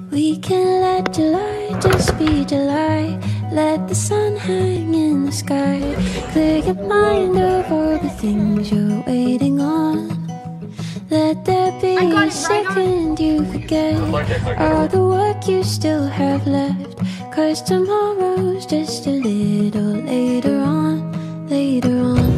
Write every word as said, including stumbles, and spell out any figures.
We can let July just be July. Let the sun hang in the sky. Clear your mind of all the things you're waiting on. Let there be a second you forget all the work you still have left. Cause tomorrow's just a little later on, later on.